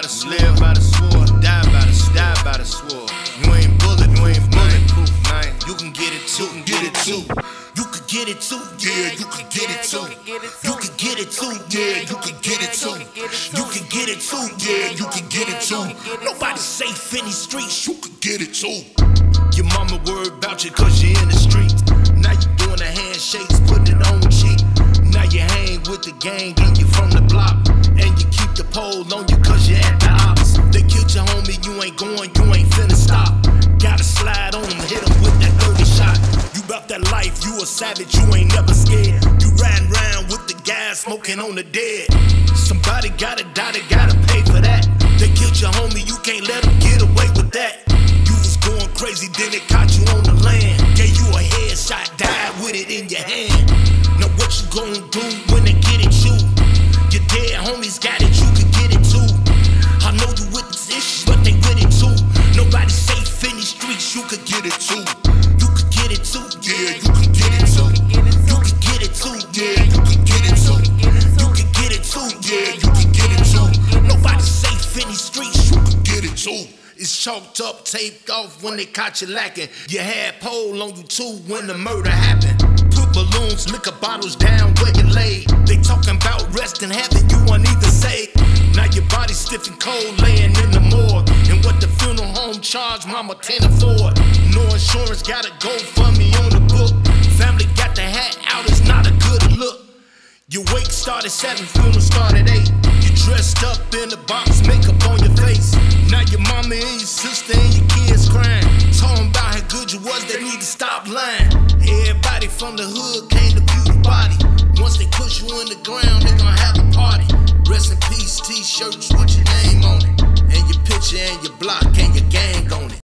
the sword. Live by the sword. Die by the sword. Die by the sword. You ain't bulletproof, man. You can get it too. You can get it too. You can get it too. Yeah, you can get it too. You can get it too. Yeah, you can get it too. You can get it too. Yeah, you can get it too. Nobody's safe in these streets. You can get it too. Your mama worried about you cause you're in the streets. Now you doing the handshakes, putting it on the cheek. Now you hang with the gang and you from the block. And you keep the pole on you cause you're at the ops. They killed your homie, you ain't going, you ain't finna stop. Gotta slide on them, hit them with that 30 shot. You bout that life, you a savage, you ain't never scared. You riding around with the guys smoking on the dead. Somebody gotta die, they gotta pay for that. They killed your homie, you can't let them get away with that. You was going crazy, then they caught you on the land. Gave you a headshot, died with it in your hand. Now what you gonna do when they get at you? Your dead homies got it, you can get it too. I know you with these issues, but they with it too. Nobody's safe in these streets, you could get it too. You could get it too, yeah, you could get it too. You could get it too, yeah, you could get it too. You could get it too, yeah, you could get it too. Nobody's safe in these streets, you could get it too. It's chalked up, taped off when they caught you lacking. You had pole on you too when the murder happened. Put balloons, liquor bottles down where you laid. They talking about rest in heaven, you want either say. Now your body stiff and cold laying in the morgue. And what the funeral home charge, mama can't afford. No insurance, gotta go for me on the book. Family got the hat out, it's not a good look. Your wake started 7, funeral started 8. You dressed up in the box, makeup on your face. Now your mama and your sister and your kids crying. Talking about how good you was, they need to stop lying. Everybody from the hood came to view your body. Once they push you in the ground, they gon' have a party. Rest in peace, t-shirts with your name